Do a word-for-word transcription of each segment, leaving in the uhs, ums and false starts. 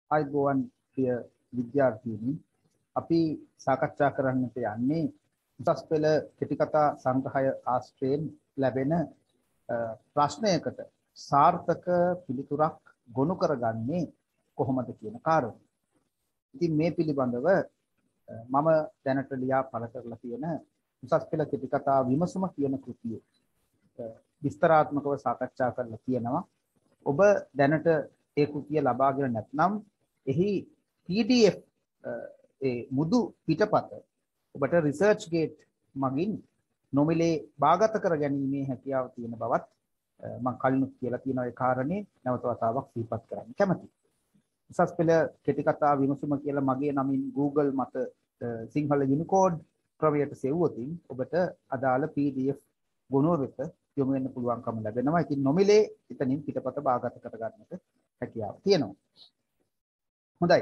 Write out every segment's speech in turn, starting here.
අයිබෝවන් ප්‍රිය විද්‍යාර්ථීනි අපි සාකච්ඡා කරන්නට යන්නේ උසස් පෙළ කෙටි කතා සංග්‍රහය ආශ්‍රයෙන් ලැබෙන ප්‍රශ්නයකට සාර්ථක පිළිතුරක් ගොනු කරගන්නේ කොහොමද කියන කාරණය. ඉතින් මේ පිළිබඳව මම දැනට ලියා පළ කරලා තියෙන උසස් පෙළ කෙටි කතා විමසුම කියන කෘතිය විස්තරාත්මකව සාකච්ඡා කරලා තියෙනවා. ඔබ දැනට ඒ කෘතිය ලබාගෙන නැත්නම් එහි P D F ඒ මුදු පිටපත ඔබට ResearchGate මගින් නොමිලේ බාගත කර ගැනීමේ හැකියාව තියෙන බවත් මම කලිනුත් කියලා තියෙන ඒ කාරණේ නැවත වතාවක් සිහිපත් කරන්න කැමතියි. උසස් පෙළ කෙටි කතා විමසුම කියලා මගේ නමින් Google මත සිංහල Unicode ක්‍රමයට සෙව්වොතින් ඔබට අදාළ P D F ගුණුව වෙත යොමු වෙන්න පුළුවන්කම ලැබෙනවා. ඉතින් නොමිලේ එතනින් පිටපත බාගත කර ගන්නට හැකියාව තියෙනවා. හොඳයි.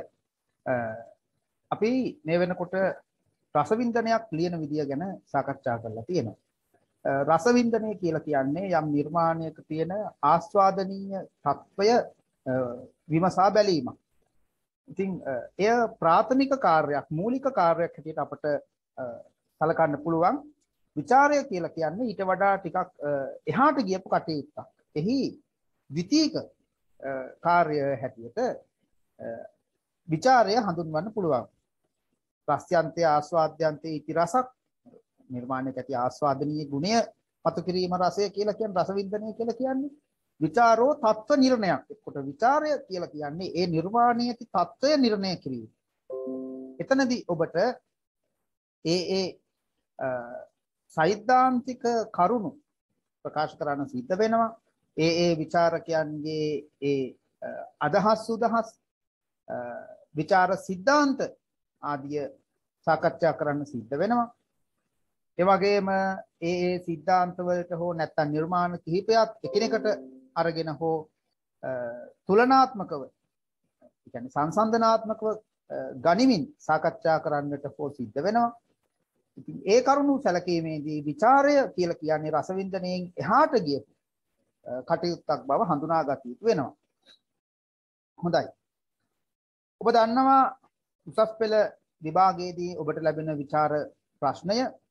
අපි මේ වෙනකොට රසවින්දනයක් ලියන විදිය ගැන සාකච්ඡා කරලා තියෙනවා. රසවින්දනය කියලා කියන්නේ යම් නිර්මාණයක තියෙන ආස්වාදනීය තත්වය විමසා බැලීමක්. ඉතින් එය ප්‍රාථමික කාර්යයක්, මූලික කාර්යයක් හැටියට අපට සලකන්න පුළුවන්. විචාරය කියලා කියන්නේ ඊට වඩා ටිකක් එහාට ගියපු කටයුත්තක්. එහි ද්විතීක කාර්ය හැටියට විචාරය හඳුන්වන්න පුළුවන්. රසයන්තය ආස්වාද්‍යන්තය ඉති රසක් නිර්මාණයක ඇති ආස්වාදනීය ගුණය පතු කිරීම රසය කියලා කියන්නේ රසවින්දනය කියලා කියන්නේ. විචාරෝ තත්ත්ව නිර්ණයක්. එතකොට විචාරය කියලා කියන්නේ ඒ නිර්මාණයේ ඇති තත්ත්වය නිර්ණය කිරීම. එතනදී ඔබට ඒ ඒ සෛද්ධාන්තික කරුණු ප්‍රකාශ කරන්න සිද්ධ වෙනවා. ඒ ඒ විචාරකයන්ගේ ඒ අදහස් සුදහස් විචාර සිද්ධාන්ත ආදිය සාකච්ඡා කරන්න සිද්ධ වෙනවා. ඒ වගේම ඒ ඒ සිද්ධාන්ත වලට හෝ නැත්නම් නිර්මාණ කිහිපයක් එකිනෙකට අරගෙන හෝ තුලනාත්මකව, ඒ කියන්නේ සංසන්දනාත්මකව ගනිමින් සාකච්ඡා කරන්නට හෝ සිද්ධ වෙනවා. ඉතින් ඒ කරුණු සැලකීමේදී විචාරය කියලා කියන්නේ රසවින්දනයෙන් එහාට ගිය කටයුත්තක් බව හඳුනාගත යුතු වෙනවා. හොඳයි. ඔබ දන්නවා උසස් පෙළ විභාගයේදී ඔබට ලැබෙන විචාර ප්‍රශ්නය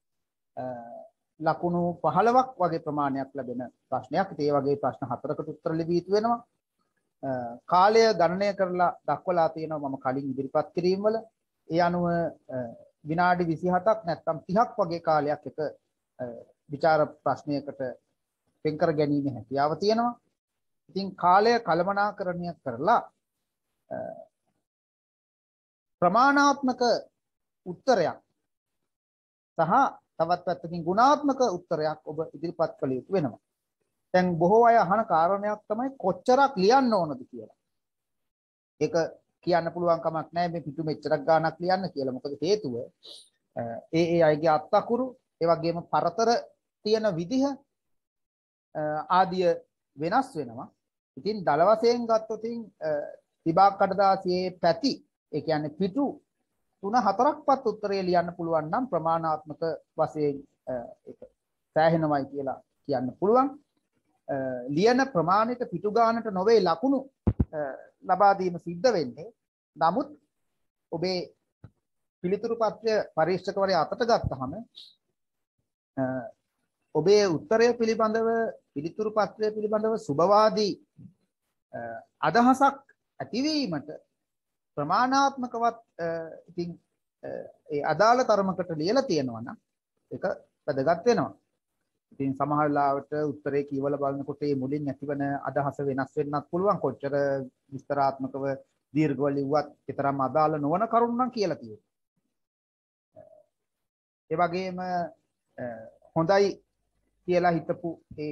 ලකුණු පහළොවක් වගේ ප්‍රමාණයක් ලැබෙන ප්‍රශ්නයක්. ඒ වගේ ප්‍රශ්න හතරකට උත්තර ලිවිය යුතු වෙනවා. කාලය ගණනය කරලා දක්වලා තියෙනවා මම කලින් ඉදිරිපත් කිරීම වල. ඒ අනුව විනාඩි විසිහතක් නැත්නම් තිහක් වගේ කාලයක් එක විචාර ප්‍රශ්නයකට වෙන් කර ගැනීම හැකියාව තියෙනවා. ඉතින් කාලය කළමනාකරණය කරලා ප්‍රමාණාත්මක උත්තරයක් සහ තවත් පැත්තකින් ගුණාත්මක උත්තරයක් ඔබ ඉදිරිපත් කළ යුතු වෙනවා. දැන් බොහෝ අය අහන කාරණයක් තමයි කොච්චරක් ලියන්න ඕනද කියලා. ඒක කියන්න පුළුවන් කමක් නැහැ මේ පිටු මෙච්චරක් ගාණක් ලියන්න කියලා. මොකද හේතුව ඒ ඒ අයගේ අත්අකුරු, ඒ වගේම පරතර තියෙන විදිහ ආදිය වෙනස් වෙනවා. ඉතින් දල වශයෙන් ගත්තොත් විභාග කඩදාසියේ පැති, ඒ කියන්නේ පිටු තුන හතරක්වත් උත්තරය ලියන්න පුළුවන් නම් ප්‍රමාණාත්මක වශයෙන් ඒක සෑහෙනවයි කියලා කියන්න පුළුවන්. ලියන ප්‍රමාණයට පිටු ගානට නොවේ ලකුණු ලබා දීම සිද්ධ වෙන්නේ. නමුත් ඔබේ පිළිතුරු පත්‍රය පරීක්ෂකවරයා අතට ගත්තහම ඔබේ උත්තරය පිළිබඳව, පිළිතුරු පත්‍රය පිළිබඳව සුබවාදී අදහසක් ඇතිවීමට ප්‍රමාණාත්මකවත් ඉතින් ඒ අදාළ තරමකට ලියලා තියෙනවා නම් ඒක වැදගත් වෙනවා. ඉතින් සමහර ලාවට උත්තරේ කියවලා බලනකොට මේ මුලින් ඇතිවන අදහස වෙනස් වෙන්නත් පුළුවන්. කොච්චර විස්තරාත්මකව දීර්ඝව ලිව්වත් ඒතරම් අදාළ නොවන කරුණු නම් කියලා තියෙනවා. ඒ වගේම හොඳයි කියලා හිතපු ඒ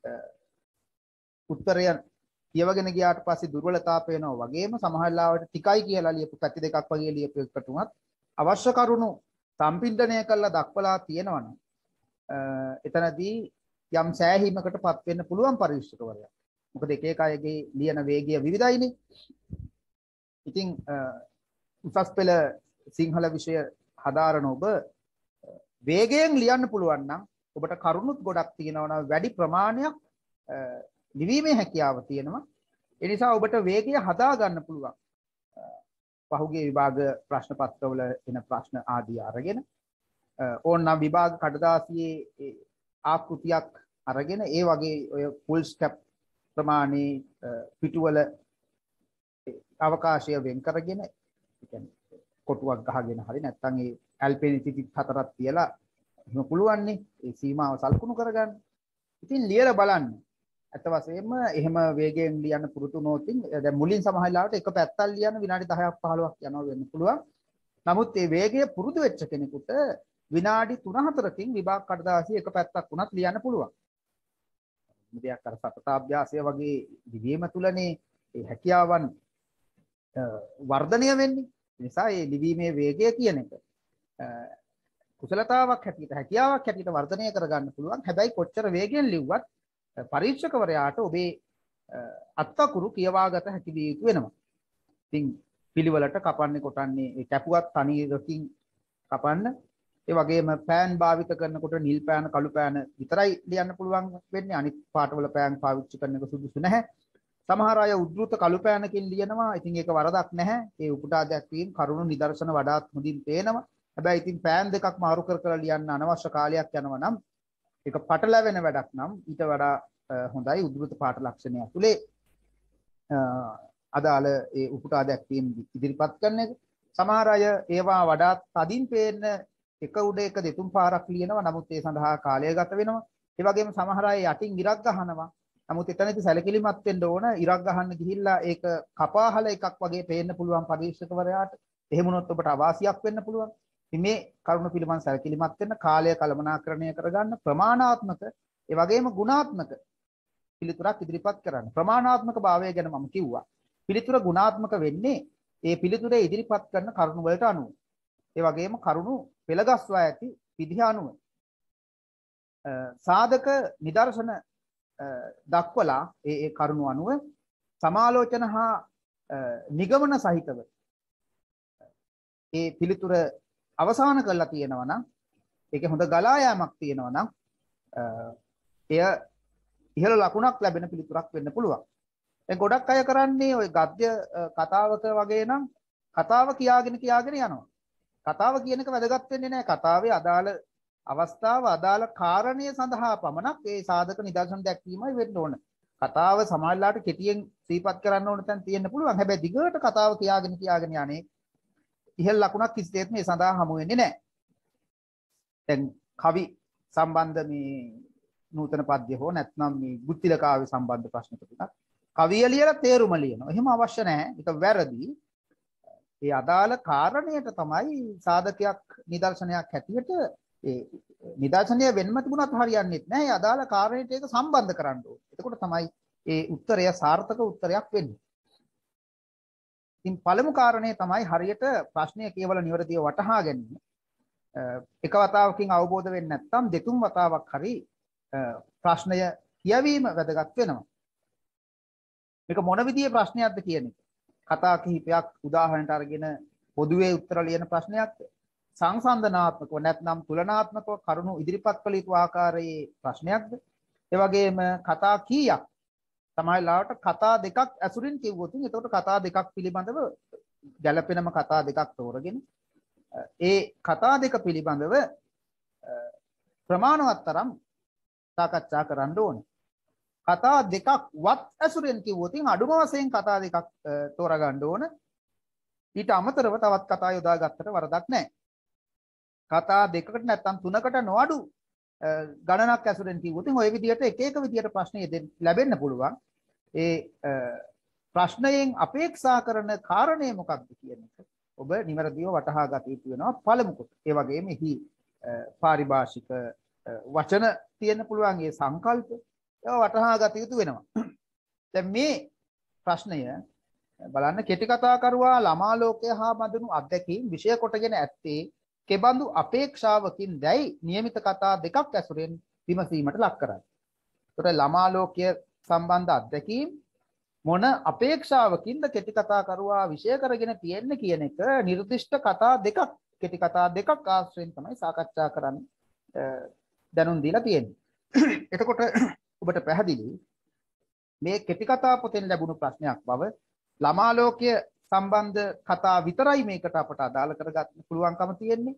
උත්තරය කියවගෙන ගියාට පස්සේ දුර්වලතාව පේනවා වගේම සමහර ලාවට ටිකයි කියලා ලියපු පැති දෙකක් වගේ ලියපු එකට උනත් අවශ්‍ය කරුණු සම්පින්දණය කරලා දක්වලා තියෙනවනම් එතනදී යම් සෑහීමකටපත් වෙන්න පුළුවන් පරීක්ෂකවරයා. මොකද එක එක අයගේ ලියන වේගය විවිධයිනේ. ඉතින් උසස් පෙළ සිංහල විෂය හදාරන ඔබ වේගයෙන් ලියන්න පුළුවන් නම් ඔබට කරුණුත් ගොඩක් තියෙනවා නම් වැඩි ප්‍රමාණයක් ලිවීමේ හැකියාව තියෙනවා. ඒ නිසා ඔබට වේගය හදා ගන්න පුළුවන්. පහුගිය විභාග ප්‍රශ්න පත්‍රවල එන ප්‍රශ්න ආදී අරගෙන ඕනනම් විභාග කඩදාසියේ ආකෘතියක් අරගෙන ඒ වගේ ඔය ෆුල් ස්ටෙප් ප්‍රමාණී පිටුවල අවකාශය වෙන් කරගෙන කියන්නේ කොටුවක් ගහගෙන හරි නැත්නම් ඒ ඇල්පෙනි තිතිත් හතරක් තියලා එහෙම පුළුවන් නේ ඒ සීමාව සලකුණු කරගන්න. ඉතින් ලියලා බලන්න. අත වශයෙන්ම එහෙම වේගයෙන් ලියන්න පුරුදු නොතින් දැන් මුලින් සමහර ලාවට එක පැත්තක් ලියන්න විනාඩි දහයක් පහළොවක් යනවා වෙන්න පුළුවන්. නමුත් මේ වේගය පුරුදු වෙච්ච කෙනෙකුට විනාඩි තුන හතරකින් විභාග කඩදාසිය එක පැත්තක් වුණත් ලියන්න පුළුවන්. මෙයක් අර සතතාභ්‍යාසය වගේ දිවීම තුලනේ මේ හැකියාවන් වර්ධනය වෙන්නේ. ඒ නිසා මේ ලිවීමේ වේගය කියන එක කුසලතාවක් හැටියට හැකියාවක් හැටියට වර්ධනය කරගන්න පුළුවන්. හැබැයි කොච්චර වේගයෙන් ලිව්වත් පරීක්ෂකවරයාට ඔබේ අත්අකුරු කියවාගත හැකි විය යුතු වෙනවා. ඉතින් පිළිවෙලට කපන්නේ කොටන්නේ ඒ කැපුවත් තනියකින් කපන්න. ඒ වගේම පෑන් භාවිත කරනකොට නිල් පෑන කළු පෑන විතරයි ලියන්න පුළුවන් වෙන්නේ. අනිත් පාටවල පෑන් පාවිච්චි කරන එක සුදුසු නැහැ. සමහර අය උද්ෘත කළු පෑනකින් ලියනවා. ඉතින් ඒක වරදක් නැහැ. ඒ උපුටා දැක්වීම කරුණු නිදර්ශන වඩාත් හොඳින් පේනවා. හැබැයි ඉතින් පෑන් දෙකක් මාරු කර කර ලියන්න අනවශ්‍ය කාලයක් යනවා නම් ඒක පටලැවෙන වැඩක් නම් ඊට වඩා හොඳයි උද්ෘත පාට ලක්ෂණය ඇතුලේ අදාළ ඒ උපුටා දැක්වීම ඉදිරිපත් කරන එක. සමහර අය ඒවා වඩාත් තදින් පේන එක උඩ එක දෙතුන් පාරක් ලියනවා. නමුත් ඒ සඳහා කාලය ගත වෙනවා. ඒ වගේම සමහර අය යටින් ඉරක් ගහනවා. නමුත් එතනදී සැලකිලිමත් වෙන්න ඕන. ඉරක් ගහන්න ගිහිල්ලා ඒක කපාහල එකක් වගේ පේන්න පුළුවන් පරීක්ෂකවරයාට. එහෙම වුණොත් ඔබට අවාසියක් වෙන්න පුළුවන්. ඉතින් මේ කරුණ පිළිබඳ සැලකිලිමත් වෙන්න කාලය කළමනාකරණය කරගන්න ප්‍රමාණාත්මක ඒ වගේම ගුණාත්මක පිළිතුරක් ඉදිරිපත් කරන්න. ප්‍රමාණාත්මක භාවය ගැන මම කිව්වා. පිළිතුර ගුණාත්මක වෙන්නේ ඒ පිළිතුරේ ඉදිරිපත් කරන කරුණු වලට අනුව. ඒ වගේම කරුණු පෙළගස්වා ඇති විදිහ අනුව. සාධක නිදර්ශන දක්වලා ඒ ඒ කරුණු අනුව සමාලෝචන හා නිගමන සහිතව ඒ පිළිතුර අවසන් කරලා තියෙනවා නම් ඒකේ හොඳ ගලා යාමක් තියෙනවා නම් එය ඉහළ ලකුණක් ලැබෙන පිළිතුරක් වෙන්න පුළුවන්. දැන් ගොඩක් අය කරන්නේ ওই ගද්‍ය කතාවක වගේ නම් කතාව කියාගෙන කියාගෙන යනවා. කතාව කියන එක වැදගත් වෙන්නේ නැහැ. කතාවේ අදාළ අවස්ථාව අදාළ කාරණය සඳහා පමණක් ඒ සාධක නිදර්ශන දැක්වීමයි වෙන්න ඕන. කතාව සමාජලාට කෙටියෙන් සිහිපත් කරන්න ඕන තැන් තියෙන්න පුළුවන්. හැබැයි දිගට කතාව කියාගෙන කියාගෙන යන්නේ ඉහළ ලකුණක් කිසිසේත් මේ සඳහා හමු වෙන්නේ නැහැ. දැන් කවි සම්බන්ධ මේ නූතන පද්‍ය හෝ නැත්නම් මේ ගුත්තිල කාව්‍ය සම්බන්ධ ප්‍රශ්න ටිකක් කවිය ලියලා තේරුම ලියනවා. එහෙම අවශ්‍ය නැහැ. ඒක වැරදි. ඒ අදාළ කාරණයට තමයි සාධකයක් නිදර්ශනයක් හැටියට ඒ නිදර්ශනය වෙන්නම තිබුණත් හරියන්නේ නැහැ. ඒ අදාළ කාරණයට ඒක සම්බන්ධ කරන්න ඕනේ. එතකොට තමයි ඒ උත්තරය සාර්ථක උත්තරයක් වෙන්නේ. ඉතින් පළමු කාරණේ තමයි හරියට ප්‍රශ්නය කියවල නිවැරදිව වටහා ගැනීම. එක වතාවකින් අවබෝධ වෙන්නේ නැත්නම් දෙතුන් වතාවක් හරි ප්‍රශ්නය කියවීම වැදගත් වෙනවා. මේක මොන විදිහේ ප්‍රශ්නයක්ද කියන එක. කතා කිහිපයක් උදාහරණයට අරගෙන පොදුවේ උත්තර ලියන ප්‍රශ්නයක්ද? සංසන්දනාත්මකව නැත්නම් තුලනාත්මකව කරුණු ඉදිරිපත් කළ යුතු ආකාරයේ ප්‍රශ්නයක්ද? ඒ වගේම කතා කීයක් තමයි ලාවට කතා දෙකක් ඇසුරින් කිව්වොත් එතකොට කතා දෙකක් පිළිබඳව ගැළපෙනම කතා දෙකක් තෝරගෙන ඒ කතා දෙක පිළිබඳව ප්‍රමාණවත් තරම් සාකච්ඡා කරන්න ඕනේ. කතා දෙකක් වත් ඇසුරෙන් කිව්වොත් අඩුම වශයෙන් කතා දෙකක් තෝරගන්න ඕන. ඊට අමතරව තවත් කතා යොදා ගත්තට වරදක් නැහැ. කතා දෙකකට නැත්නම් තුනකට නොඅඩු ගණනක් ඇසුරෙන් කිව්වොත් ඔය විදිහට එක එක විදිහට ප්‍රශ්න ලැබෙන්න පුළුවන්. ඒ ප්‍රශ්නයෙන් අපේක්ෂා කරන කාරණය මොකක්ද කියන එක ඔබ නිවැරදිව වටහා ගත යුතු වෙනවා පළමු කොට. ඒ වගේම එහි පාරිභාෂික වචන තියෙන්න පුළුවන් ඒ සංකල්ප ඒවා වටහා ගත යුතු වෙනවා. දැන් මේ ප්‍රශ්නය බලන්න කෙටි කතා කරුවා ළමා ලෝකය හා බඳුණු අත්දැකීම් විෂය කොටගෙන ඇත්තේ කෙබඳු අපේක්ෂාවකින් දැයි નિયમિત කතා දෙකක් ඇසුරෙන් විමසීමට ලක් කරයි. ඒතර ළමා ලෝකය සම්බන්ධ අත්දැකීම් මොන අපේක්ෂාවකින්ද කෙටි කතා කරුවා විෂය කරගෙන තියෙන්නේ කියන එක නිර්දිෂ්ට කතා දෙකක් කෙටි කතා දෙකක් ආශ්‍රයෙන් තමයි සාකච්ඡා කරන්න දැනුම් දීලා තියෙන්නේ. එතකොට ඔබට පැහැදිලි මේ කෙටි කතා පොතෙන් ලැබුණු ප්‍රශ්නයක් බව ළමා ලෝකය සම්බන්ධ කතා විතරයි මේකට අපට අදාළ කරගන්න පුළුවන්කම තියෙන්නේ.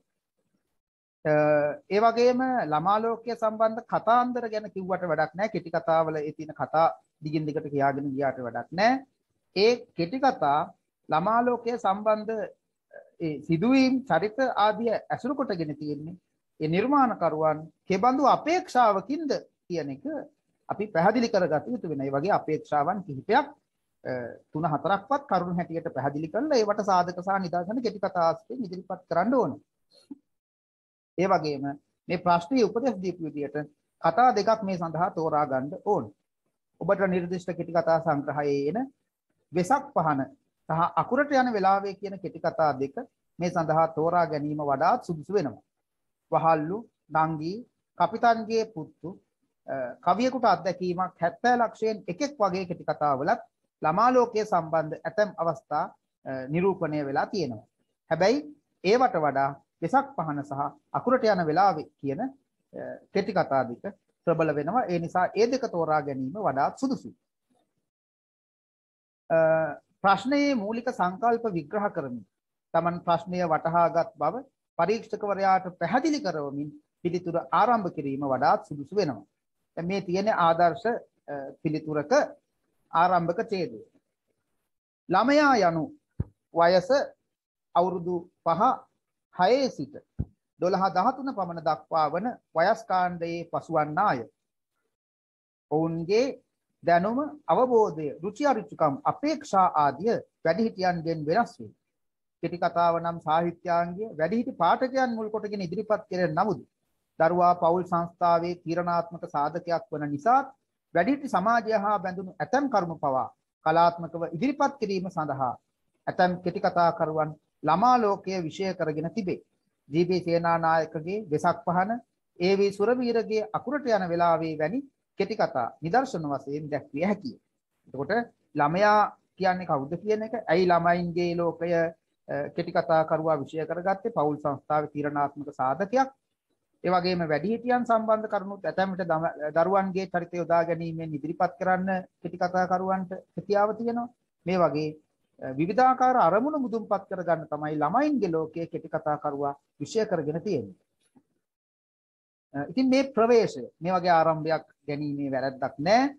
ඒ වගේම ළමා ලෝකයේ සම්බන්ධ කතාන්දර ගැන කිව්වට වැඩක් නැහැ. කෙටි කතාවල ඒ තියෙන කතා දිගින් දිගට කියාගෙන ගියාට වැඩක් නැහැ. ඒ කෙටි කතා ළමා ලෝකයේ සම්බන්ධ ඒ සිදුවීම් චරිත ආදී ඇසුරු කොටගෙන තියෙන්නේ. ඒ නිර්මාණකරුවන් කෙබඳු අපේක්ෂාවකින්ද කියන එක අපි පැහැදිලි කරගත යුතු වෙනවා. ඒ වගේ අපේක්ෂාවන් කිහිපයක් තුන හතරක්වත් කරුණු හැටියට පැහැදිලි කරලා ඒවට සාධක සහ නිදර්ශන කෙටි කතා ආශ්‍රයෙන් ඉදිරිපත් කරන්න ඕන. ඒ වගේම මේ ප්‍රශ්නයේ උපදෙස් දීපු විදියට කතා දෙකක් මේ සඳහා තෝරා ගන්න ඕන. ඔබට නිර්දිෂ්ට කෙටි කතා සංග්‍රහයේ එන වෙසක් පහන සහ අකුරට යන වෙලාවේ කියන කෙටි කතා දෙක මේ සඳහා තෝරා ගැනීම වඩාත් සුදුසු වෙනවා. වහල්ලු, නංගි, කපිතන්ගේ පුත්තු, කවියෙකුට අත්දැකීමක් හැත්තෑ ලක්ෂයෙන් එකෙක් වගේ කෙටි කතාවලත් ළමා ලෝකයේ සම්බන්ධ ඇතැම් අවස්ථා නිරූපණය වෙලා තියෙනවා. හැබැයි ඒවට වඩා වෙසක් පහන සහ අකුරට යන වෙලාවේ කියන කෙටි කතා දෙක ප්‍රබල වෙනවා. ඒ නිසා ඒ දෙක තෝරා ගැනීම වඩාත් සුදුසුයි. ප්‍රශ්නයේ මූලික සංකල්ප විග්‍රහ කරමින් තමන් ප්‍රශ්නය වටහාගත් බව පරීක්ෂකවරයාට පැහැදිලි කරවමින් පිළිතුර ආරම්භ කිරීම වඩාත් සුදුසු වෙනවා. මේ තියෙන ආදර්ශ පිළිතුරක ආරම්භක ඡේදය. ළමයා යනු වයස අවුරුදු පහ හයේ සිට දොළහ දහතුන පමණ දක්වා වන වයස් කාණ්ඩයේ පසුවන්නාය. ඔවුන්ගේ දැනුම, අවබෝධය, රුචි අරුචිකම්, අපේක්ෂා ආදිය වැඩිහිටියන්ගෙන් වෙනස් වේ. කෙටි කතාව නම් සාහිත්‍යාංගය වැඩිහිටි පාඨකයන් මුල් කොටගෙන ඉදිරිපත් කෙරෙන නමුත් දරුවා පෞල් සංස්ථාවේ තීරණාත්මක සාධකයක් වන නිසා වැඩිහිටි සමාජය හා බැඳුණු ඇතැම් කරුණු පවා කලාත්මකව ඉදිරිපත් කිරීම සඳහා ඇතැම් කෙටි කතා කරුවන් ළමා ලෝකයේ විෂය කරගෙන තිබේ. ජී.බී. සේනානායකගේ වෙසක් පහන, ඒ.වී. සුරවීරගේ අකුරට යන වෙලාවේ වැනි කෙටි කතා නිදර්ශන වශයෙන් දැක්විය හැකියි. එතකොට ළමයා කියන්නේ කවුද කියන එක, ඇයි ළමයින්ගේ ලෝකය කෙටි කතා කරුවා විෂය කරගත්තේ? පෞල් සංස්ථාවේ තීරණාත්මක සාධකයක්. ඒ වගේම වැඩිහිටියන් සම්බන්ධ කරුණුත් ඇතැම් විට දරුවන්ගේ චරිතය යොදා ගැනීමෙන් ඉදිරිපත් කරන්න කෙටි කතා කරුවන්ට හැකියාව තියෙනවා. මේ වගේ විවිධාකාර අරමුණු මුදුන්පත් කරගන්න තමයි ළමයින්ගේ ලෝකයේ කෙටි කතා කරුවා විෂය කරගෙන තියෙන්නේ. ඉතින් මේ ප්‍රවේශය මේ වගේ ආරම්භයක් ගැනීමේ වැරැද්දක් නැහැ.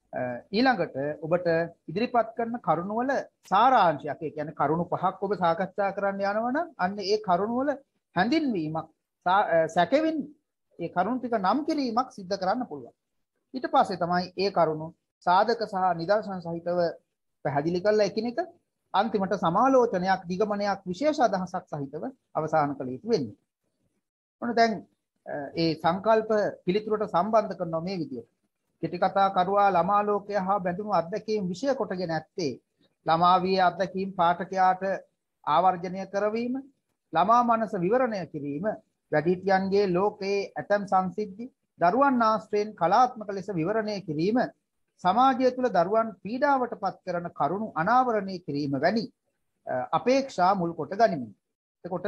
ඊළඟට ඔබට ඉදිරිපත් කරන කරුණු වල සාරාංශයක්, ඒ කියන්නේ කරුණු පහක් ඔබ සාකච්ඡා කරන්න යනවා නම් අන්න ඒ කරුණු වල හැඳින්වීමක්, සැකෙවින් ඒ කරුණු ටික නම් කිරීමක් සිද්ධ කරන්න පුළුවන්. ඊට පස්සේ තමයි ඒ කරුණු සාධක සහ නිදර්ශන සහිතව පැහැදිලි කරලා එකිනෙක අන්තිමට සමාලෝචනයක්, නිගමනයක්, විශේෂ අදහසක් සහිතව අවසන් කළ යුතු වෙන්නේ. ඔන්න දැන් ඒ සංකල්ප පිළිතුරට සම්බන්ධ කරන මේ විදියට කෙටි කතා කරුවා ළමා ලෝකය හා බැඳුණු අත්දැකීම් විෂය කොටගෙන ඇත්තේ ළමා වියේ අත්දැකීම් පාඨකයාට ආවර්ජනය කරවීම, ළමා මනස විවරණය කිරීම, වැඩිහිටියන්ගේ ලෝකයේ ඇතම් සංසිද්ධි දරුවන් ආශ්‍රයෙන් කලාත්මක ලෙස විවරණය කිරීම, සමාජය තුළ දරුවන් පීඩාවට පත් කරන කරුණු අනාවරණය කිරීම වැනි අපේක්ෂා මුල් කොට ගනිමින්. එතකොට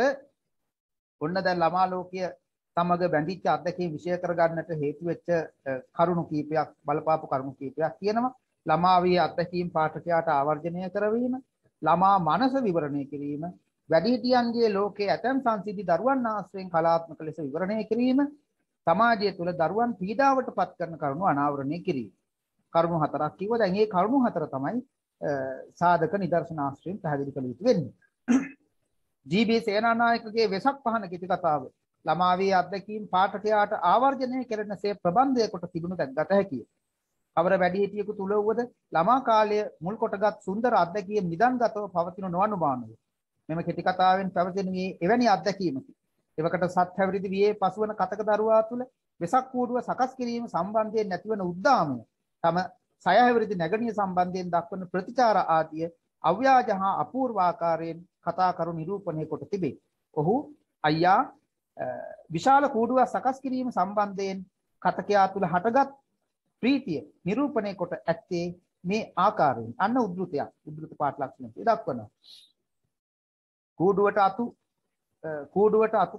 ඔන්න දැන් ළමා ලෝකය සමග බැඳිච්ච අත්දැකීම් විෂය කරගන්නට හේතු වෙච්ච කරුණු කීපයක්, බලපාපු කරුණු කීපයක් කියනවා. ළමා වියේ අත්දැකීම් පාඨකයාට ආවර්ජනය කරවීම, ළමා මනස විවරණය කිරීම, වැඩිහිටියන්ගේ ලෝකයේ ඇතැම් සංසිද්ධි දරුවන් ආශ්‍රයෙන් කලාත්මක ලෙස විවරණය කිරීම, සමාජය තුළ දරුවන් පීඩාවට පත් කරන කරුණු අනාවරණය කිරීම. කරුණු හතරක් කිව්වා. දැන් මේ කරුණු හතර තමයි සාධක නිදර්ශන ආශ්‍රයෙන් පැහැදිලි කළ යුතු වෙන්නේ. ජී.බී. සේනානායකගේ වෙසක් පහන කෙටි කතාව ළමා වියේ අත්දැකීම් පාඨකයාට ආවර්ජනය කෙරෙනසේ ප්‍රබන්ධය කොට තිබුණු දැක්ගත හැකිය. අවර වැඩිහිටියෙකු තුල වුවද ළමා කාලය මුල් කොටගත් සුන්දර අත්දැකීම් නිදන්ගතව පවතින නොඅනුමානය. මෙම කෙටි කතාවෙන් පැවසෙන මේ එවැනි අත්දැකීමකි. එවකට සත් හැවිරිදි වියේ පසුවන කතක දරුවා තුල වෙසක් කූඩුව සකස් කිරීම සම්බන්ධයෙන් නැතිවන උද්දාමය, තම සය හැවිරිදි නැගණිය සම්බන්ධයෙන් දක්වන ප්‍රතිචාර ආදිය අව්‍යාජ හා අපූර්ව ආකාරයෙන් කතා කරු නිරූපණය කොට තිබේ. ඔහු අයියා විශාල කූඩුවක් සකස් කිරීම සම්බන්ධයෙන් කතකයා තුල හටගත් ප්‍රීතිය නිරූපණය කොට ඇත්තේ මේ ආකාරයෙන්. අන්න උද්ෘතයක්, උද්ෘත පාඨ ලක්ෂණ දක්වනවා. කූඩුවට අතු කූඩුවට අතු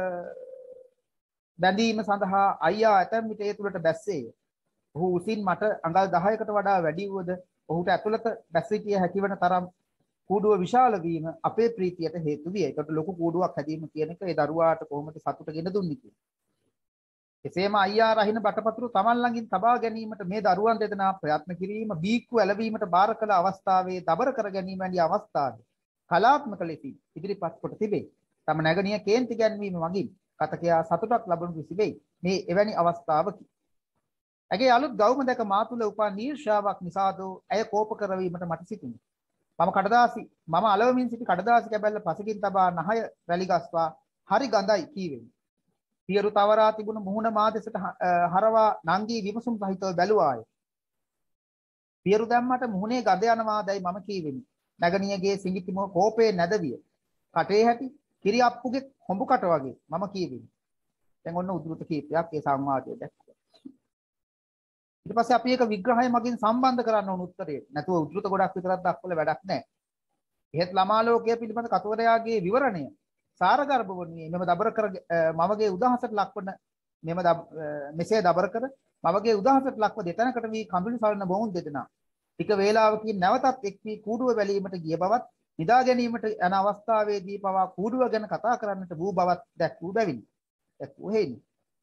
බැඳීම සඳහා අයියා ඇතැම් විට ඒ තුලට බැස්සේය. ඔහු උසින් මට අඟල් දහයකට වඩා වැඩි වුවද ඔහුට ඇතුළත බැස සිටිය හැකිවන තරම් කූඩුව විශාල වීම අපේ ප්‍රීතියට හේතු විය. ඒකට ලොකු කූඩුවක් හැදීම කියන එක ඒ දරුවාට කොහොමද සතුට ගෙන දුන්නේ කියලා. එසේම අයියා රහින බටපතුරු Taman ළඟින් තබා ගැනීමට මේ දරුවන් දෙදෙනා ප්‍රයත්න කිරීම බීක්කු ඇලවීමට බාර කළ අවස්ථාවේ දබර කර ගැනීම වැනි අවස්ථාවේ කලාත්මක ලෙසින් ඉදිරිපත් කොට තිබේ. තම නැගණිය කේන්ති ගැන්වීම මගින් කතකයා සතුටක් ලබනු සිබේ. මේ එවැනි අවස්ථාවකි. ඇගේ අලුත් ගවුම දැක මා තුළ උපන් ඊර්ෂ්‍යාවක් නිසාද ඇය කෝප කරවීමට මට සිතුණි. මම කඩදාසි මම අලවමින් සිටි කඩදාසි කැබැල්ල පසකින් තබා නහය රැලි ගස්වා හරි ගඳයි කීවෙමි. පියරු තවරා තිබුණු මුහුණ මා දෙසට හරවා නංගී විමසුම් සහිතව බැලුවාය. පියරු දැම්මට මුහුණේ ගඳ යනවාදයි මම කීවෙමි. නැගණියගේ සිඟිතිම කෝපේ නැදවිය. කටේ හැටි කිරි අප්පුගේ හොඹු කට වගේ මම කීවෙමි. දැන් ඔන්න උද්ෘත කීපයක් ඒ සංවාදයේ දැක්කා. ඊට පස්සේ අපි ඒක විග්‍රහය මගින් සම්බන්ධ කරන්න ඕන උත්තරේ. නැතුව උද්ෘත ගොඩක් විතරක් දක්වලා වැඩක් නැහැ. එහෙත් ළමා ලෝකයේ පිළිබඳ කතුවරයාගේ විවරණය සාරගර්භ වන්නේ මෙම දබර කර මවගේ උදාහසට ලක්වන මෙම මෙසේ දබර කර මවගේ උදාහසට ලක්ව දෙතැනකට වී කඳුළු සලන බොවුන් දෙදෙනා ටික වේලාවකින් නැවතත් එක් වී කූඩුව බැලීමට ගිය බවත් නිදා ගැනීමට යන අවස්ථාවේදී පවා කූඩුව ගැන කතා කරන්නට වූ බවත් දැක්වූ බැවිනි. දැක්වූ හේනි.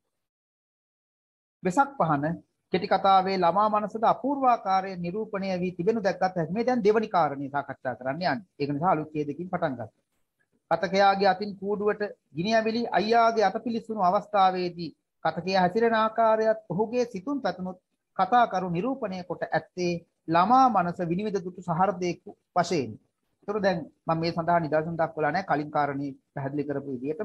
වෙසක් පහන කෙටි කතාවේ ළමා මනසද අපූර්වාකාරයෙන් නිරූපණය වී තිබෙනු දැක්ගත් හැකි. මේ දැන් දෙවනි කාරණේ සාකච්ඡා කරන්න යන්නේ. ඒක නිසා අලුත් ඡේදකින් පටන් ගන්නවා. කතකයාගේ අතින් කූඩුවට ගිනි ඇවිලි අයියාගේ අත පිලිස්සුණු අවස්ථාවේදී කතකයා හැසිරෙන ආකාරයත් ඔහුගේ සිතුම් පැතුනුත් කතා කරු නිරූපණය කොට ඇත්තේ ළමා මනස විනිවිද දුටු සහෘදයෙකු වශයෙන්. ඒතර දැන් මම මේ සඳහා නිදර්ශන දක්වලා නැහැ. කලින් කාරණේ පැහැදිලි කරපු විදිහටම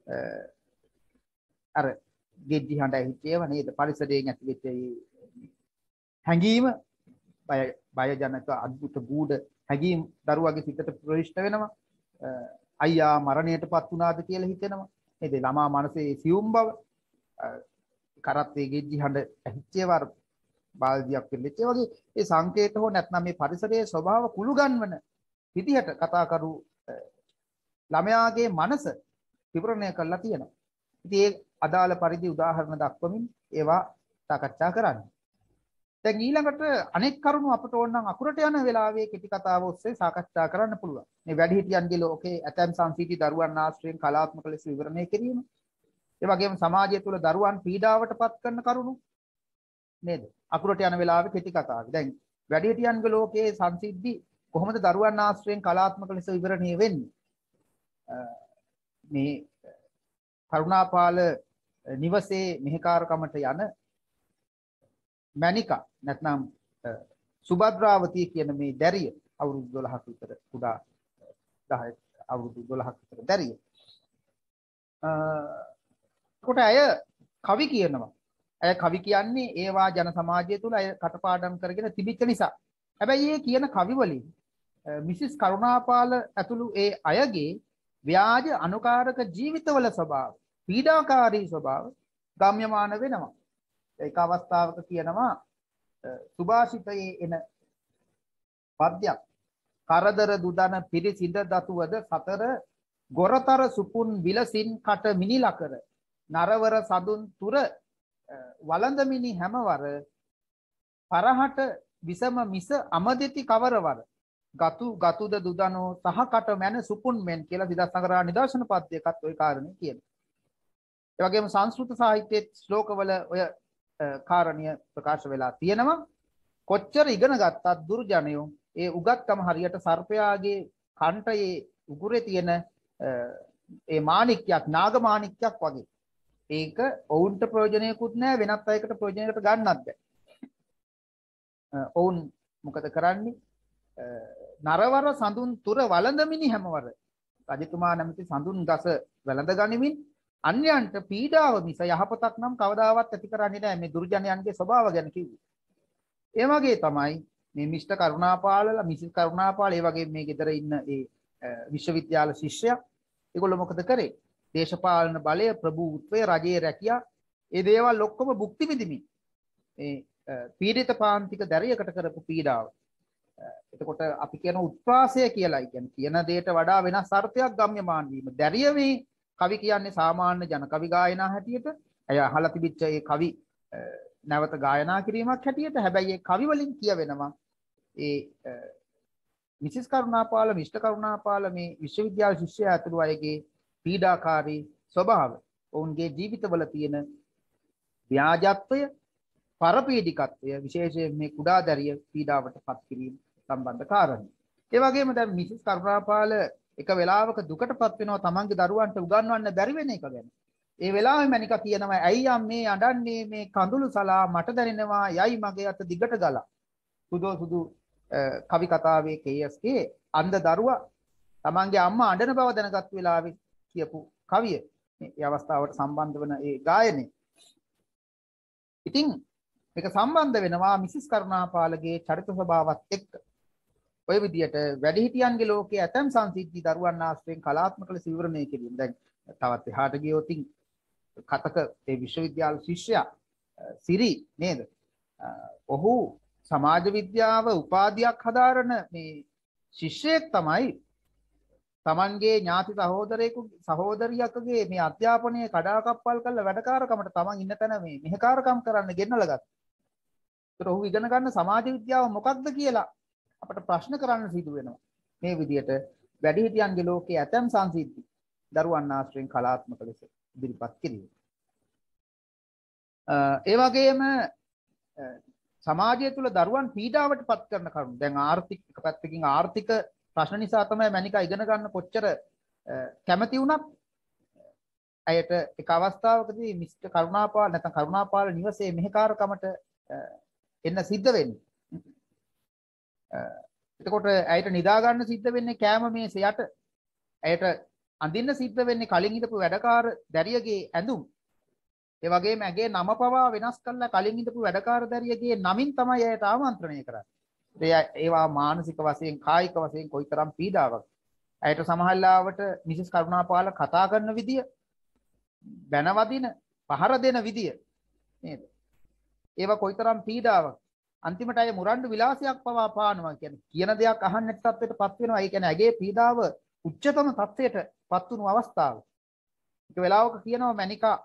අර ගෙජ්ජි හඬ ඇහිච්චේව නේද? පරිසරයෙන් ඇතිවෙච්ච හැඟීම බය බය ජනක අද්භුත ගූඪ හැඟීම් දරුවගේ සිතට ප්‍රවිෂ්ඨ වෙනවා. අයියා මරණයටපත් වුණාද කියලා හිතෙනවා. නේද? ළමා මනසේ සියුම් බව කරත්තේ ගෙජ්ජි හඬ ඇහිච්චේවර බාල්දියක් පිළිච්ච වගේ ඒ සංකේත හෝ නැත්නම් මේ පරිසරයේ ස්වභාව කුළු ගන්නවන විදිහට කතා කරු ළමයාගේ මනස විවරණය කරලා තියෙනවා. ඉතින් ඒ අදාළ පරිදි උදාහරණ දක්වමින් ඒවා සාකච්ඡා කරන්න. දැන් ඊළඟට අනෙක් කරුණු අපට ඕන නම් අකුරට යන වෙලාවේ කෙටි කතාව ඔස්සේ සාකච්ඡා කරන්න පුළුවන්. මේ වැඩිහිටියන්ගේ ලෝකේ ඇතැම් සංසිද්ධි දරුවන් ආශ්‍රයෙන් කලාත්මක ලෙස විවරණය කිරීම. ඒ වගේම සමාජය තුළ දරුවන් පීඩාවටපත් කරන කරුණු නේද? අකුරට යන වෙලාවේ කෙටි කතාව. දැන් වැඩිහිටියන්ගේ ලෝකයේ සංසිද්ධි කොහොමද දරුවන් ආශ්‍රයෙන් කලාත්මක ලෙස විවරණය වෙන්නේ? මේ කරුණාපාල නිවසේ මෙහෙකාරකමට යන මැනිකා නැත්නම් සුභද්‍රාවතී කියන මේ දැරිය අවුරුදු දොළහක විතර කුඩා දහය අවුරුදු දොළහක විතර දැරිය. කොට අය කවි කියනවා. අය කවි කියන්නේ ඒවා ජන සමාජය තුළ අය කටපාඩම් කරගෙන තිබිච්ච නිසා. හැබැයි මේ කියන කවි වලින් මිසිස් කරුණාපාල ඇතුළු ඒ අයගේ ව්‍යාජ අනුකාරක ජීවිතවල ස්වභාව, පීඩාකාරී ස්වභාව ගම්‍යමාන වෙනවා. ඒක අවස්ථාවක කියනවා සුභාෂිතයේ එන පද්‍යයක්. කරදර දුදන පිරිසිඳ දතුවද සතර ගොරතර සුපුන් විලසින් කට මිනිලකර නරවර සඳුන් තුර වළඳමිනි හැමවර පරහට විසම මිස අමදෙති කවරවර ගතු ගතුද දුදනෝ සහකට මැන සුපුන් මෙන් කියලා සිදස්සනකරා නිදර්ශන පද්‍යයකත් ওই කාරණේ කියනවා. ඒ වගේම සංස්කෘත සාහිත්‍යයේ ශ්ලෝකවල ඔය කාරණිය ප්‍රකාශ වෙලා තියෙනවා. කොච්චර ඉගෙන ගත්තත් දුර්ජනයෝ ඒ උගත්කම හරියට සර්පයාගේ කණ්ඨයේ උගුරේ තියෙන ඒ මාණික්යක් නාග මාණික්යක් වගේ. ඒක ඔවුන්ට ප්‍රයෝජනයකුත් නැහැ, වෙනත් අයකට ප්‍රයෝජනයකට ගන්නත් බෑ. ඔවුන් මොකද කරන්නේ? නරවර සඳුන් තුර වළඳමිනි හැමවර. රජතුමා නැමැති සඳුන් ගස වැළඳ ගනිමින් අන්‍යයන්ට පීඩාව මිස යහපතක් නම් කවදාවත් ඇති කරන්නේ නැහැ. මේ දුර්ජනයන්ගේ ස්වභාව ගැන කිව්වේ. ඒ වගේ තමයි මේ මිස්ටර් කරුණාපාලලා මිසිස් කරුණාපාල ඒ වගේ මේ ගෙදර ඉන්න ඒ විශ්වවිද්‍යාල ශිෂ්‍යයා ඒගොල්ලෝ මොකද කරේ? දේශපාලන බලය, ප්‍රභූත්වය, රජයේ රැකියා ඒ දේවල් ඔක්කොම භුක්ති විඳිමින් මේ පීඩිත පාන්තික දැරියකට කරපු පීඩාව. එතකොට අපි කියන උත්ප්‍රාසය කියලා කියන්නේ කියන දෙයට වඩා වෙනස් අර්ථයක් ගම්‍යමාන වීම. දැරිය මේ කවි කියන්නේ සාමාන්‍ය ජන කවි ගායනා හැටියට අය අහලා තිබිච්ච ඒ කවි නැවත ගායනා කිරීමක් හැටියට. හැබැයි ඒ කවි වලින් කියවෙනවා ඒ මිසිස් කරුණාපාල මිස්ටර් කරුණාපාල මේ විශ්වවිද්‍යාල ශිෂ්‍යයා ඇතුළු අයගේ පීඩාකාරී ස්වභාව ඔවුන්ගේ ජීවිතවල තියෙන ව්‍යාජත්වය පරපීඩිකත්වය විශේෂයෙන් මේ කුඩා දැරිය පීඩාවට පත් කිරීම සම්බන්ධ කාරණා. ඒ වගේම දැන් මිසිස් කරුණාපාල එක වෙලාවක දුකටපත් වෙනවා තමන්ගේ දරුවන්ට උගන්වන්න බැරි වෙන එක ගැන. ඒ වෙලාවෙම මණිකා කියනවා ඇයි අම්මේ අඬන්නේ මේ කඳුළු සලා මට දැනෙනවා යයි මගේ අත දිගට ගලා. සුදු සුදු කවි කතාවේ කේඑස්ගේ අන්ධ දරුවා තමන්ගේ අම්මා අඬන බව දැනගත් වෙලාවේ කියපු කවිය මේ අවස්ථාවට සම්බන්ධ වන ඒ ගායනේ. ඉතින් මේක සම්බන්ධ වෙනවා මිසිස් කරුණාපාලගේ චරිත ස්වභාවත් එක්ක. ඔය විදියට වැඩිහිටියන්ගේ ලෝකයේ ඇතම් සංසිද්ධි දරුවන් ආශ්‍රයෙන් කලාත්මක ලෙස විවරණය කිරීම. දැන් තවත් එහාට ගියොත් කතක ඒ විශ්වවිද්‍යාල ශිෂ්‍යයා සිරි නේද? ඔහු සමාජ විද්‍යාව උපාධියක් හදාරන මේ ශිෂ්‍යයෙක් තමයි තමන්ගේ ඥාති සහෝදරයෙකු සහෝදරියකගේ මේ අධ්‍යාපනයේ කඩාකප්පල් කරලා වැඩකාරකමට තමන් ඉන්න තැන මේ මෙහෙකාරකම් කරන්න ගෙන්නලා ගත්තා. ඒතර ඔහු ඉගෙන ගන්න සමාජ විද්‍යාව මොකක්ද කියලා අපට ප්‍රශ්න කරන්න සිදු වෙනවා. මේ විදිහට වැඩිහිටියන්ගේ ලෝකයේ ඇතම් සංසිද්ධි දරුවන් ආශ්‍රයෙන් කලාත්මක ලෙස ඉදිරිපත් කිරීම. ඒ වගේම සමාජය තුළ දරුවන් පීඩාවට පත් කරන කරුණු. දැන් ආර්ථික එක පැත්තකින් ආර්ථික ප්‍රශ්න නිසා තමයි මැනිකා ඉගෙන ගන්න කොච්චර කැමති වුණත් ඇයට එක අවස්ථාවකදී මිස්ටර් කරුණාපාල නැත්නම් කරුණාපාල නිවසේ මෙහෙකාරකමට එන්න සිද්ධ වෙන්නේ. එතකොට ඇයට නිදා ගන්න සිද්ධ වෙන්නේ කෑම මේසේ යට. ඇයට අඳින්න සිද්ධ වෙන්නේ කලින් හිටපු වැඩකාර දැරියගේ ඇඳුම්. ඒ වගේම ඇගේ නම පවා වෙනස් කරලා කලින් හිටපු වැඩකාර දැරියගේ නමින් තමයි ඇයට ආමන්ත්‍රණය කරන්නේ. ඒවා මානසික වශයෙන් කායික වශයෙන් කොයිතරම් පීඩාවක්. ඇයට සමහරවිට මිසිස් කරුණාපාල කතා කරන විදිය, බැනවදින, පහර දෙන විදිය නේද? ඒවා කොයිතරම් පීඩාවක්. අන්තිමට අය මුරණ්ඩු විලාසයක් පවා පානවා. කියන්නේ කියන දෙයක් අහන්න නැති තත්ත්වයටපත් වෙනවා. ඒ කියන්නේ ඇගේ පීඩාව උච්චතම තත්ත්වයටපත් වුණු අවස්ථාව. ඒක වෙලාවක කියනවා මැනිකා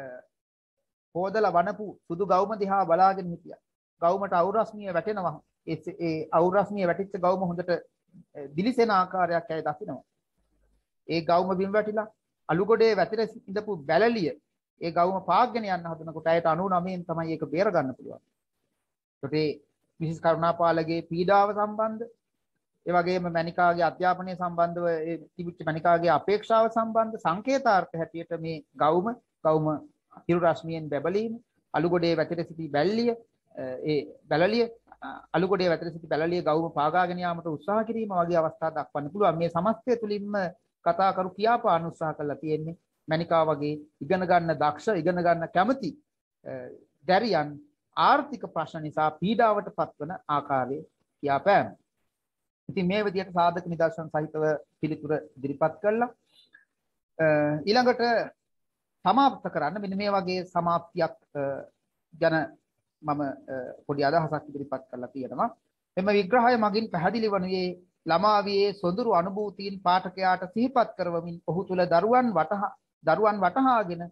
හොදලා වනපු සුදු ගවුම දිහා බලාගෙන හිටියා. ගවුමට අවුරස්මිය වැටෙනවා. ඒ අවුරස්මිය වැටිච්ච ගවුම හොඳට දිලිසෙන ආකාරයක් ඇය දකිනවා. ඒ ගවුම බිම් වැටිලා අලුගොඩේ වැතිර ඉඳපු බැලලිය ඒ ගවුම පාග්ගෙන යන්න හදනකොට ඇයට අනූනවයෙන් තමයි ඒක බේර ගන්න පුළුවන්. ඒකට මිසිස් කරුණාපාලගේ පීඩාව සම්බන්ධ, ඒ වගේම මැනිකාගේ අධ්‍යාපනය සම්බන්ධව ඒ තිබිච්ච මැනිකාගේ අපේක්ෂාව සම්බන්ධ සංකේතාර්ථ හැටියට මේ ගවුම ගවුම හිරු රශ්මියෙන් බැබලීම, අලුගොඩේ වැතිර සිටි බැල්ලිය, ඒ බැලලිය අලුගොඩේ වැතිර සිටි බැලලිය ගවුම පාගාගෙන යාමට උත්සාහ කිරීම වගේ අවස්ථා දක්වන්න පුළුවන්. මේ සමස්තය තුලින්ම කතා කරු කියාපාන උත්සාහ කරලා තියෙන්නේ මැනිකා වගේ ඉගෙන ගන්න දක්ෂ, ඉගෙන ගන්න කැමති දැරියන් ආර්ථික ප්‍රශ්න නිසා පීඩාවට පත්වන ආකාරයේ කියාපෑම. ඉතින් මේ විදිහට සාධක නිදර්ශන සහිතව පිළිතුර ඉදිරිපත් කළා. ඊළඟට සමාප්ත කරන්න මෙන්න මේ වගේ සමාප්තියක් ගැන මම පොඩි අදහසක් ඉදිරිපත් කරලා තියෙනවා. එම විග්‍රහය මගින් පැහැදිලි වනුයේ ළමාවියේ සොඳුරු අනුභූතීන් පාඨකයාට සිහිපත් කරවමින් ඔහු තුල දරුවන් වටහා දරුවන් වටහාගෙන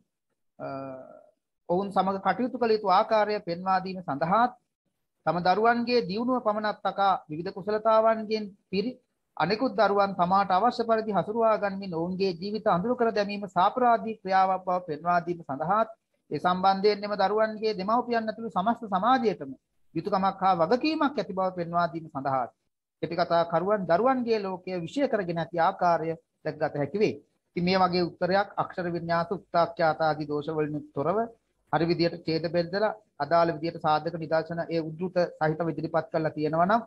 ඔවුන් සමග කටයුතු කළ යුතු ආකාරය පෙන්වා දීම සඳහා තම දරුවන්ගේ දියුණුව පමණක් තකා විවිධ කුසලතාවන්ගෙන් පිරි අනෙකුත් දරුවන් තමාට අවශ්‍ය පරිදි හසුරුවා ගනිමින් ඔවුන්ගේ ජීවිත අඳුරු කර දැමීම සාපරාධී ක්‍රියාවක් බව පෙන්වා දීම සඳහා ඒ සම්බන්ධයෙන් එම දරුවන්ගේ දෙමව්පියන් ඇතුළු සමස්ත සමාජයටම යුතුයකමක් හා වගකීමක් ඇති බව පෙන්වා දීම සඳහා කෙටි කතා කරුවන් දරුවන්ගේ ලෝකය විශ්ය කරගෙන ඇති ආකාරය දැක්ගත හැකි වේ. ඉතින් මේ වගේ උත්තරයක් අක්ෂර වින්‍යාස උක්තාක්ෂාත ආදී දෝෂවලින් තොරව හරි විදියට ඡේද බෙදලා අදාළ විදියට සාධක නිදර්ශන ඒ උද්ෘත සහිතව ඉදිරිපත් කරලා තියෙනවා නම්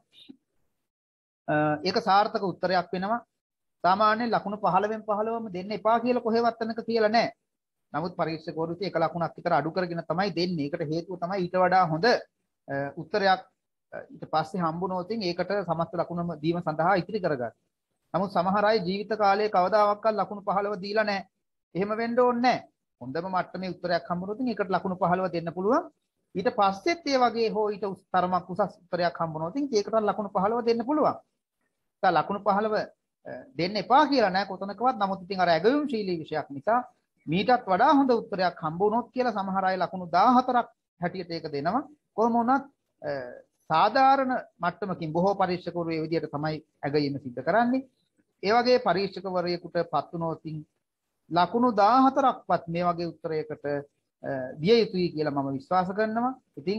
ඒක සාර්ථක උත්තරයක් වෙනවා. සාමාන්‍යයෙන් ලකුණු පහළවෙන් පහළවම දෙන්න එපා කියලා කොහෙවත් තැනක කියලා නැහැ. නමුත් පරීක්ෂකවරු එක ලකුණක් විතර අඩු කරගෙන තමයි දෙන්නේ. ඒකට හේතුව තමයි ඊට වඩා හොඳ උත්තරයක් ඊට පස්සේ හම්බුනොත් ඒකට සමස්ත ලකුණම දීම සඳහා ඉතිරි කරගන්න. නමුත් සමහර අය ජීවිත කාලයේ කවදාවත් ලකුණු පහළව දීලා නැහැ. එහෙම වෙන්න ඕනේ නැහැ. හොඳම මට්ටමේ උත්තරයක් හම්බුනොත් ඒකට ලකුණු පහළව දෙන්න පුළුවන්. ඊට පස්සෙත් ඒ වගේ හෝ ඊට තරමක් උසස් උත්තරයක් හම්බුනොත් ඒකට ලකුණු පහළව දෙන්න පුළුවන්. දැන් ලකුණු පහළව දෙන්න එපා කියලා නෑ කොතනකවත්. නමුත් ඉතින් අර ඇගයුම්ශීලී විෂයක් නිසා මීටත් වඩා හොඳ උත්තරයක් හම්බුනොත් කියලා සමහර අය ලකුණු දාහතරක් හැටියට ඒක දෙනවා. කොහොම වුණත් සාධාරණ මට්ටමකින් බොහෝ පරීක්ෂකවරු මේ විදිහට තමයි ඇගයීම සිද්ධ කරන්නේ. ඒ වගේ පරීක්ෂකවරයෙකුට පත් වුණොතින් ලකුණු දාහතරක්වත් මේ වගේ උත්තරයකට දිය යුතුයි කියලා මම විශ්වාස කරනවා. ඉතින්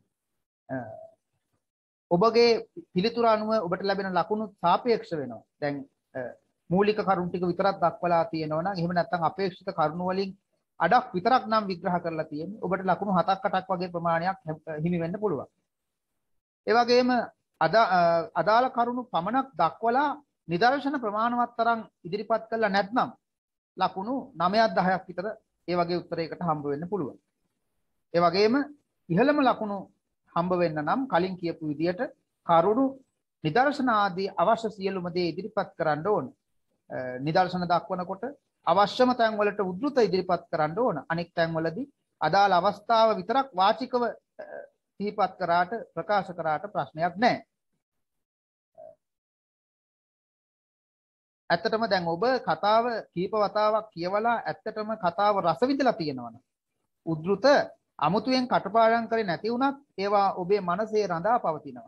ඔබගේ පිළිතුර අනුව ඔබට ලැබෙන ලකුණු සාපේක්ෂ වෙනවා. දැන් මූලික කරුණු ටික විතරක් දක්වලා තියෙනවා නම් එහෙම නැත්නම් අපේක්ෂිත කරුණු වලින් අඩක් විතරක් නම් විග්‍රහ කරලා තියෙන්නේ. ඔබට ලකුණු හතක් අටක් වගේ ප්‍රමාණයක් හිමි වෙන්න පුළුවන්. ඒ වගේම අදාළ කරුණු පමණක් දක්වලා නිදර්ශන ප්‍රමාණවත් තරම් ඉදිරිපත් කළා නැත්නම් ලකුණු නවයක් දහයක් විතර ඒ වගේ උත්තරයකට හම්බ වෙන්න පුළුවන්. ඒ වගේම ඉහළම ලකුණු හම්බ වෙන්න නම් කලින් කියපු විදිහට කරුණු නිදර්ශන ආදී අවශ්‍ය සියලුම දේ ඉදිරිපත් කරන්න ඕන. නිදර්ශන දක්වනකොට අවශ්‍යම තැන් වලට උද්දෘත ඉදිරිපත් කරන්න ඕන. අනෙක් තැන් වලදී අදාළ අවස්ථාව විතරක් වාචිකව සිහිපත් කරාට ප්‍රකාශ කරාට ප්‍රශ්නයක් නැහැ. ඇත්තටම දැන් ඔබ කතාව කීප වතාවක් කියවලා ඇත්තටම කතාව රස විඳලා තියෙනවනේ. උද්දෘත අමුතුවෙන් කටපාඩම් කරේ නැති වුණත් ඒවා ඔබේ මනසේ රඳා පවතිනවා.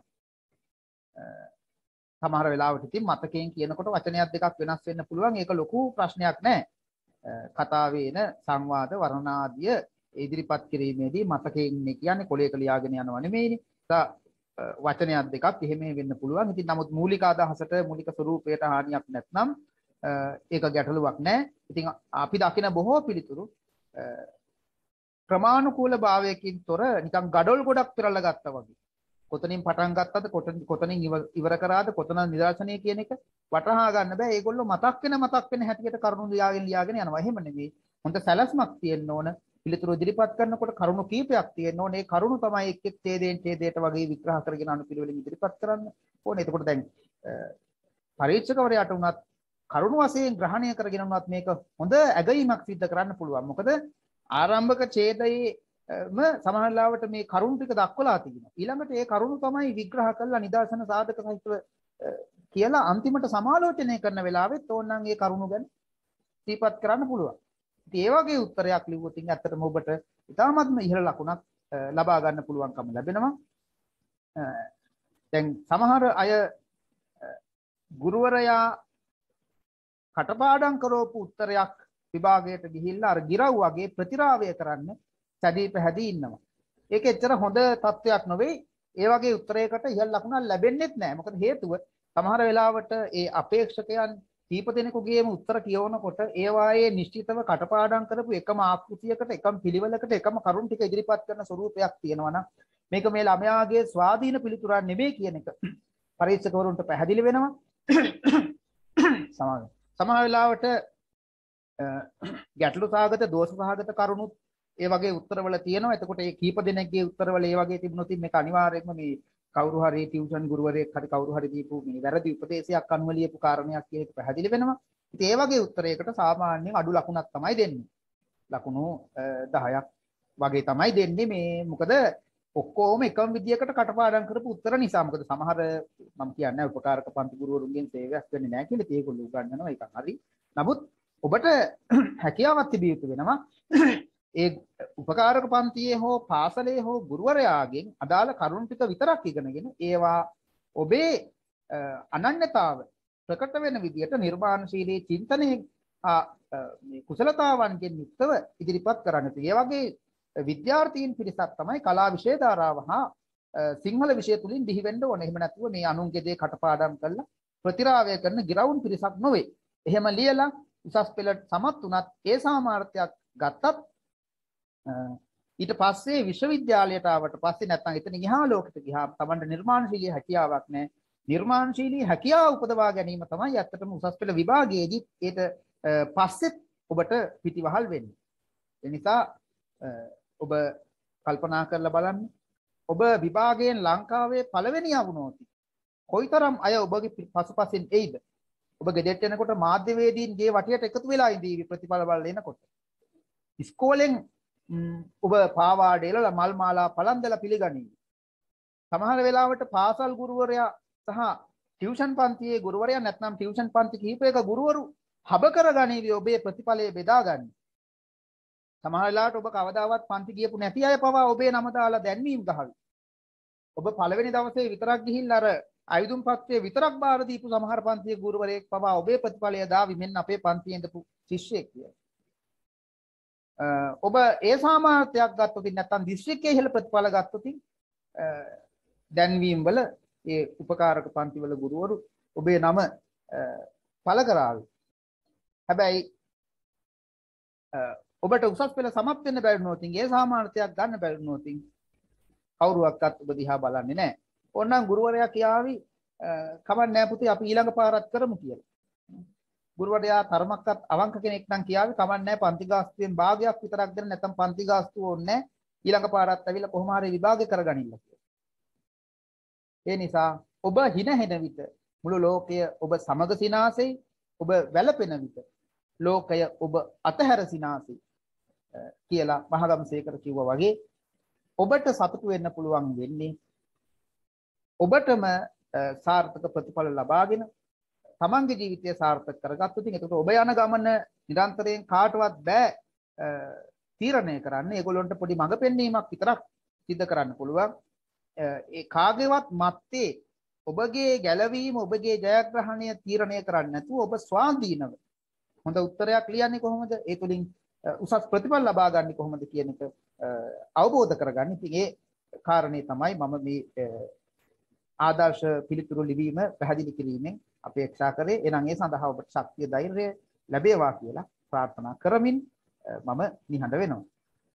සමහර වෙලාවට ඉතින් මතකයෙන් කියනකොට වචනයක් දෙකක් වෙනස් වෙන්න පුළුවන්. ඒක ලොකු ප්‍රශ්නයක් නෑ. කතාවේ එන සංවාද වර්ණනාදිය ඉදිරිපත් කිරීමේදී මතකයෙන් කියන්නේ කොලයක ලියාගෙන යනවා නෙමෙයිනේ. වචනයක් දෙකක් එහෙම වෙන්න පුළුවන්. ඉතින් නමුත් මූලික අදහසට මූලික ස්වරූපයට හානියක් නැත්නම් ඒක ගැටලුවක් නැහැ. ඉතින් අපි දකින බොහෝ පිළිතුරු ක්‍රමානුකූල භාවයකින් තොර නිකන් gadol ගොඩක් පෙරලා ගත්තා වගේ. කොතනින් පටන් ගත්තද කොතනින් ඉවර කරාද කොතන නිදර්ශනය කියන එක වටහා ගන්න බෑ. ඒගොල්ලෝ මතක් වෙන මතක් වෙන හැටියට කරුණු ලියාගෙන ලියාගෙන යනවා. එහෙම නෙවෙයි. හොඳ සැලැස්මක් තියෙන්න ඕන. පිළිතුරු ඉදිරිපත් කරනකොට කරුණු කීපයක් තියෙන්න ඕනේ. ඒ කරුණු තමයි එක් එක් ඡේදයෙන් ඡේදයට වගේ විග්‍රහ කරගෙන අනුපිළිවෙලින් ඉදිරිපත් කරන්න ඕනේ. එතකොට දැන් පරීක්ෂකවරයාට උනත් කරුණු වශයෙන් ග්‍රහණය කරගෙන උනත් මේක හොඳ ඇගීමක් සිද්ධ කරන්න පුළුවන්. මොකද ආරම්භක ඡේදයේම සමහරවිට මේ කරුණු ටික දක්වලා තියෙනවා. ඊළඟට ඒ කරුණු තමයි විග්‍රහ කරලා නිදර්ශන සාධක සහිතව කියලා අන්තිමට සමාලෝචනය කරන වෙලාවෙත් ඕනනම් ඒ කරුණු ගැන සිහිපත් කරන්න පුළුවන්. ඉතින් ඒ වගේ උත්තරයක් ලිව්වොත් ඉතින් ඇත්තටම ඔබට ඉතාමත්ම ඉහළ ලකුණක් ලබා ගන්න පුළුවන්කම ලැබෙනවා. දැන් සමහර අය ගුරුවරයා කටපාඩම් කරවපු උත්තරයක් විභාගයට ගිහිල්ලා අර ගිරව් වගේ ප්‍රතිරාවය කරන්න සැදී පැහැදී ඉන්නවා. ඒක එච්චර හොඳ තත්ත්වයක් නෙවෙයි. ඒ වගේ උත්තරයකට ඉහළ ලකුණක් ලැබෙන්නේත් නැහැ. මොකද හේතුව සමහර වෙලාවට ඒ අපේක්ෂකයන් කීප දෙනෙකුගේම උත්තර කියවනකොට ඒ වායේ නිශ්චිතව කටපාඩම් කරපු එකම ආකෘතියකට එකම පිළිවෙලකට එකම කරුණු ටික ඉදිරිපත් කරන ස්වරූපයක් තියෙනවා නම් මේක මේ ළමයාගේ ස්වාධීන පිළිතුරක් නෙමෙයි කියන එක පරීක්ෂකවරුන්ට පැහැදිලි වෙනවා. සමහර සමහර වෙලාවට ගැටලු සහගත දෝෂ සහගත කරුණුත් ඒ වගේ උත්තරවල තියෙනවා. එතකොට මේ කීප දෙනෙක්ගේ උත්තරවල ඒ වගේ තිබුණොත් මේක අනිවාර්යයෙන්ම මේ කවුරු හරි ටියුෂන් ගුරුවරයෙක් හරි කවුරු හරි දීපු මේ වැරදි උපදේශයක් අනුව ලියපු කාරණයක් කියන එක පැහැදිලි වෙනවා. ඉතින් ඒ වගේ උත්තරයකට සාමාන්‍යයෙන් අඩු ලකුණක් තමයි දෙන්නේ. ලකුණු දහයක් වගේ තමයි දෙන්නේ. මේ මොකද ඔක්කොම එකම විදියකට කටපාඩම් කරපු උත්තර නිසා. මොකද සමහර මම කියන්නේ උපකාරක පන්ති ගුරුවරුන්ගෙන් සේවයක් වෙන්නේ නැහැ කියලා. ඒගොල්ලෝ උගන්වනවා ඒක හරි. නමුත් ඔබට හැකියාවක් තිබිය යුතු වෙනවා. ඒ උපකාරක පන්තියේ හෝ පාසලේ හෝ ගුරුවරයාගෙන් අදාළ කරුණු ටික විතරක් ඉගෙනගෙන ඒවා ඔබේ අනන්‍යතාව ප්‍රකට වෙන විදියට නිර්මාණශීලී චින්තනයේ මේ කුසලතාවන්ගෙන් යුක්තව ඉදිරිපත් කරන්න. ඒ වගේ විද්‍යාර්ථීන් පිරිසක් තමයි කලා විෂය ධාරාව හා සිංහල විෂය තුලින් දිවි වෙන්න ඕනේ. එහෙම නැතුව මේ අනුන්ගේ දේ කටපාඩම් කරලා ප්‍රතිරාවය කරන ගිරවුන් පිරිසක් නොවේ. එහෙම ලියලා උසස් පෙළට සමත් වුණත් ඒ සාමාර්ථයක් ගත්තත් ඊට පස්සේ විශ්වවිද්‍යාලයට ආවට පස්සේ නැත්නම් එතන ගිහා ලෝකෙට ගියාම Tamanට නිර්මාණශීලී හැකියාවක් නැහැ. නිර්මාණශීලී හැකියාව උපදවා ගැනීම තමයි ඇත්තටම උසස් පෙළ විභාගයේදී ඒට පස්සෙත් ඔබට පිටිවහල් වෙන්නේ. ඒ නිසා ඔබ කල්පනා කරලා බලන්න. ඔබ විභාගයෙන් ලංකාවේ පළවෙනියා වුණොත් කොයිතරම් අය ඔබගේ පසුපසින් එයිද? ඔබ ගෙදරට එනකොට මාධ්‍යවේදීන්ගේ වටේට එකතු වෙලා ඉඳී ප්‍රතිඵල බල එනකොට. ඉස්කෝලෙන් ඔබ පාවාඩේල මල් මාලා පළන්දලා පිළිගනී. සමහර වෙලාවට පාසල් ගුරුවරයා සහ ටියුෂන් පන්තියේ ගුරුවරයා නැත්නම් ටියුෂන් පන්ති කිහිපයක ගුරුවරු හබ කරගනීවි ඔබේ ප්‍රතිඵලය බෙදාගන්න. සමහර වෙලාවට ඔබ කවදාවත් පන්ති ගියපු නැති අය පවා ඔබේ නම දාලා දැන්වීම් ගහවි. ඔබ පළවෙනි දවසේ විතරක් ගිහිල්ලා අර ආයුධම් පත්‍රයේ විතරක් බාර දීපු සමහර පන්තියේ ගුරුවරයෙක් පවා ඔබේ ප්‍රතිඵලය දාවි මෙන්න අපේ පන්තියේ ඉඳපු ශිෂ්‍යෙක් කියලා. ඔබ ඒ සාමාර්ථයක් ගත්තොත් නැත්නම් දිස්ත්‍රික්කයේ ඉහළ ප්‍රතිඵල ගත්තොත් දැන්වීම් වල ඒ උපකාරක පන්තිවල ගුරුවරු ඔබේ නම පළ කරાવી. හැබැයි ඔබට උසස් පෙළ සමත් වෙන්න බැරි වුණොත් ඒ සාමාර්ථයක් ගන්න බැරි වුණොත් කවුරුවක්වත් ඔබ දිහා බලන්නේ නැහැ. ඕනනම් ගුරුවරයා කියාවි කමක් නැහැ පුතේ අපි ඊළඟ පාරත් කරමු කියලා. ගුරුවරයා තරමක්වත් අවංක කෙනෙක් නම් කියාවි කමක් නැහැ පන්ති ගාස්තුවෙන් භාගයක් විතරක් දෙන්න නැත්නම් පන්ති ගාස්තුව ඕනේ නැහැ. ඊළඟ පාරත් ඇවිල්ලා කොහොම හරි විභාගේ කරගනින්න කියලා. ඒ නිසා ඔබ හින හෙන විට මුළු ලෝකය ඔබ සමග සිනාසෙයි. ඔබ වැළපෙන විට ලෝකය ඔබ අතහැර සිනාසෙයි කියලා මහගම්සේකර කිව්වා වගේ ඔබට සතුටු වෙන්න පුළුවන් වෙන්නේ ඔබටම සාර්ථක ප්‍රතිඵල ලබාගෙන තමන්ගේ ජීවිතය සාර්ථක කරගත්තොත් එතකොට ඔබ යන ගමන නිරන්තරයෙන් කාටවත් බෑ තීරණය කරන්න. ඒගොල්ලන්ට පොඩි මඟ පෙන්වීමක් විතරක් සිද්ධ කරන්න පුළුවන්. ඒ කාගේවත් මැත්තේ ඔබගේ ගැලවීම ඔබගේ ජයග්‍රහණය තීරණය කරන්නේ නැතුව ඔබ ස්වාධීනව හොඳ උත්තරයක් ලියන්නේ කොහොමද? ඒ තුලින් උසස් ප්‍රතිඵල ලබා ගන්න කොහොමද කියන එක අවබෝධ කරගන්න. ඉතින් ඒ කාරණේ තමයි මම මේ ආදර්ශ පිළිතුරු ලිවීම පැහැදිලි කිරීමෙන් අපේක්ෂා කරේ. එනම් ඒ සඳහා ඔබට ශක්තිය ධෛර්යය ලැබේවා කියලා ප්‍රාර්ථනා කරමින් මම නිහඬ වෙනවා.